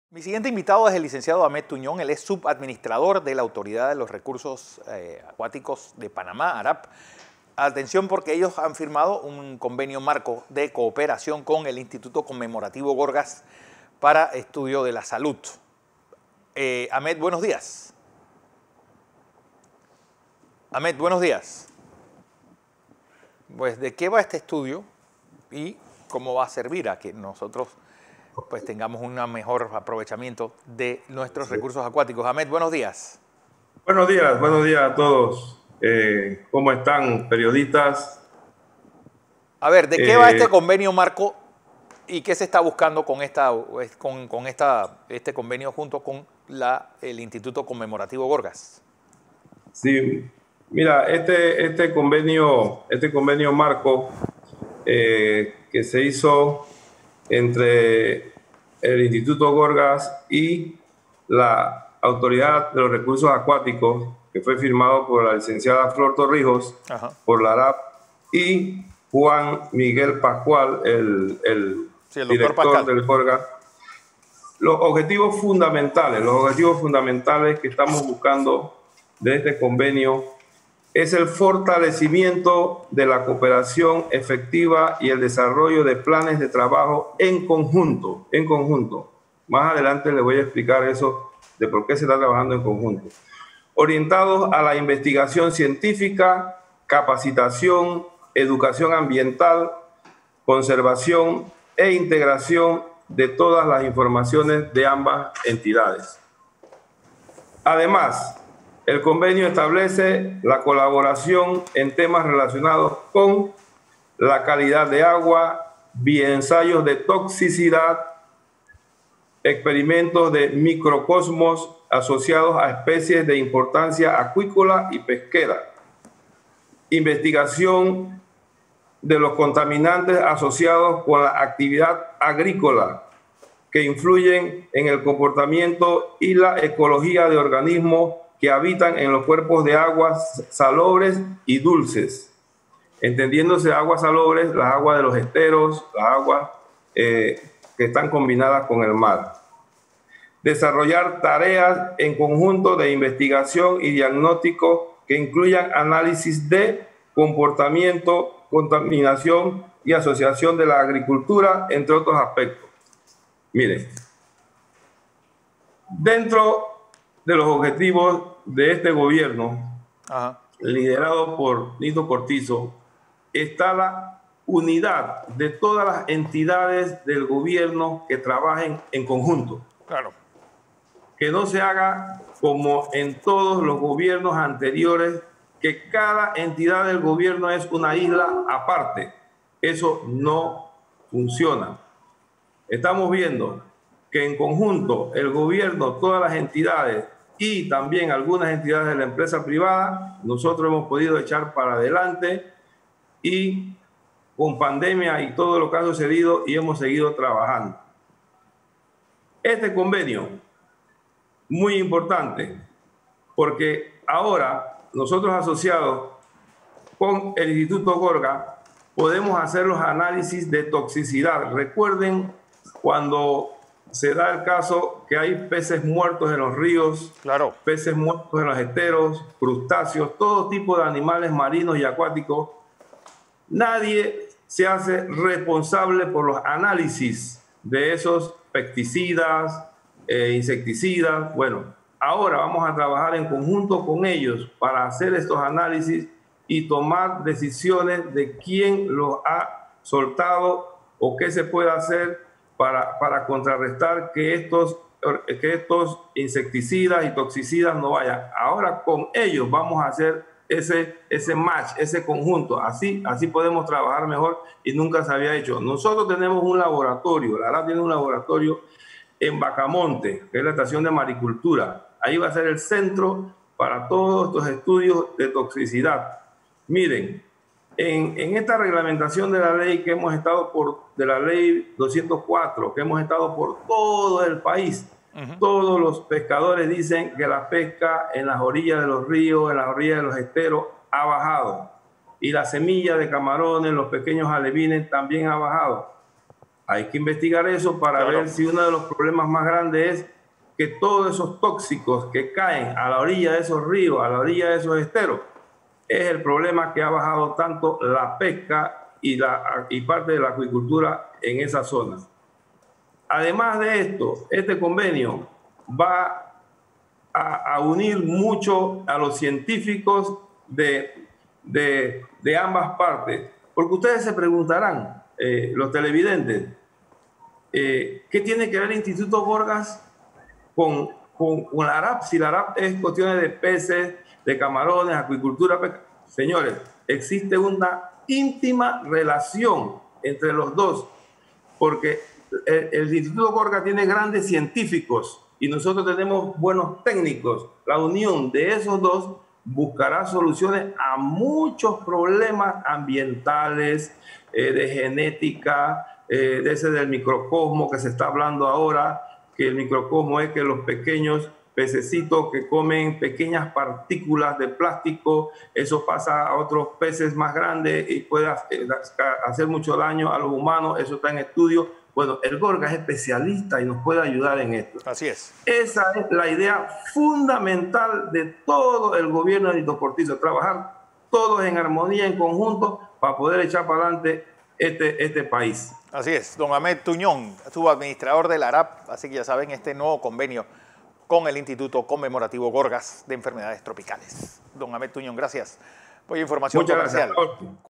Mi siguiente invitado es el licenciado Ahmed Tuñón. Él es subadministrador de la Autoridad de los Recursos Acuáticos de Panamá, ARAP. Atención, porque ellos han firmado un convenio marco de cooperación con el Instituto Conmemorativo Gorgas para estudio de la salud. Ahmed, buenos días. Ahmed, buenos días. Pues, ¿de qué va este estudio y cómo va a servir a que nosotros pues tengamos un mejor aprovechamiento de nuestros recursos acuáticos? Ahmed, buenos días. Buenos días a todos. ¿Cómo están, periodistas? A ver, ¿de qué va este convenio marco y qué se está buscando con este convenio junto con el Instituto Conmemorativo Gorgas? Sí, mira, este convenio marco que se hizo entre el Instituto Gorgas y la Autoridad de los Recursos Acuáticos, que fue firmado por la licenciada Flor Torrijos, por la ARAP, y Juan Miguel Pascual, el director del Gorgas. Los objetivos fundamentales que estamos buscando de este convenio es el fortalecimiento de la cooperación efectiva y el desarrollo de planes de trabajo en conjunto. Más adelante les voy a explicar eso de por qué se está trabajando en conjunto. Orientados a la investigación científica, capacitación, educación ambiental, conservación e integración de todas las informaciones de ambas entidades. Además, el convenio establece la colaboración en temas relacionados con la calidad de agua, bioensayos de toxicidad, experimentos de microcosmos asociados a especies de importancia acuícola y pesquera, investigación de los contaminantes asociados con la actividad agrícola que influyen en el comportamiento y la ecología de organismos que habitan en los cuerpos de aguas salobres y dulces. Entendiéndose aguas salobres, las aguas de los esteros, las aguas que están combinadas con el mar. Desarrollar tareas en conjunto de investigación y diagnóstico que incluyan análisis de comportamiento, contaminación y asociación de la agricultura, entre otros aspectos. Miren, dentro de los objetivos de este gobierno, liderado por Nito Cortizo, está la unidad de todas las entidades del gobierno que trabajen en conjunto. Claro. Que no se haga como en todos los gobiernos anteriores, que cada entidad del gobierno es una isla aparte. Eso no funciona. Estamos viendo que en conjunto el gobierno, todas las entidades y también algunas entidades de la empresa privada, nosotros hemos podido echar para adelante y con pandemia y todo lo que ha sucedido y hemos seguido trabajando. Este convenio, muy importante, porque ahora nosotros asociados con el Instituto Gorgas podemos hacer los análisis de toxicidad. Recuerden cuando se da el caso que hay peces muertos en los ríos, claro, peces muertos en los esteros, crustáceos, todo tipo de animales marinos y acuáticos. Nadie se hace responsable por los análisis de esos pesticidas, insecticidas. Bueno, ahora vamos a trabajar en conjunto con ellos para hacer estos análisis y tomar decisiones de quién los ha soltado o qué se puede hacer para contrarrestar que estos insecticidas y toxicidas no vayan. Ahora con ellos vamos a hacer ese match, ese conjunto. Así podemos trabajar mejor y nunca se había hecho. Nosotros tenemos un laboratorio, la ARAP tiene un laboratorio en Bacamonte, que es la estación de maricultura. Ahí va a ser el centro para todos estos estudios de toxicidad. Miren, en esta reglamentación de la ley que hemos estado de la ley 204, que hemos estado por todo el país, todos los pescadores dicen que la pesca en las orillas de los ríos, en las orillas de los esteros, ha bajado. Y la semilla de camarones, los pequeños alevines también ha bajado. Hay que investigar eso para ver si uno de los problemas más grandes es que todos esos tóxicos que caen a la orilla de esos ríos, a la orilla de esos esteros, es el problema que ha bajado tanto la pesca y parte de la acuicultura en esas zonas. Además de esto, este convenio va a unir mucho a los científicos de ambas partes, porque ustedes se preguntarán, los televidentes, ¿qué tiene que ver el Instituto Gorgas con la ARAP? Si la ARAP es cuestiones de peces, de camarones, acuicultura, pesca. Señores, existe una íntima relación entre los dos, porque el Instituto Gorgas tiene grandes científicos y nosotros tenemos buenos técnicos. La unión de esos dos buscará soluciones a muchos problemas ambientales, de genética, de ese del microcosmo que se está hablando ahora, que el microcosmo es que los pequeños pececitos que comen pequeñas partículas de plástico, eso pasa a otros peces más grandes y puede hacer mucho daño a los humanos, eso está en estudio. Bueno, el Gorgas es especialista y nos puede ayudar en esto. Así es. Esa es la idea fundamental de todo el gobierno de Nito Cortizo, trabajar todos en armonía, en conjunto, para poder echar para adelante este país. Así es. Don Ahmed Tuñón, subadministrador de la ARAP, así que ya saben, este nuevo convenio con el Instituto Conmemorativo Gorgas de Enfermedades Tropicales. Don Ahmed Tuñón, gracias por la información comercial. Muchas gracias.